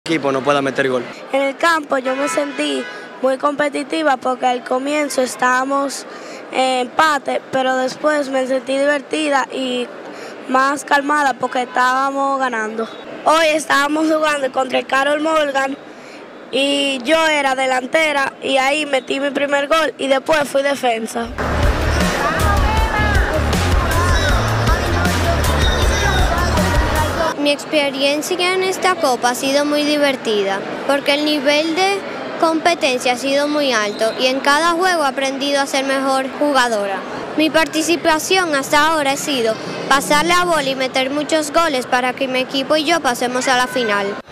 equipo no pueda meter gol. En el campo yo me sentí muy competitiva porque al comienzo estábamos en empate, pero después me sentí divertida y más calmada porque estábamos ganando. Hoy estábamos jugando contra el Carol Morgan y yo era delantera y ahí metí mi primer gol y después fui defensa. Mi experiencia en esta copa ha sido muy divertida porque el nivel de competencia ha sido muy alto y en cada juego he aprendido a ser mejor jugadora. Mi participación hasta ahora ha sido pasarle a bola y meter muchos goles para que mi equipo y yo pasemos a la final.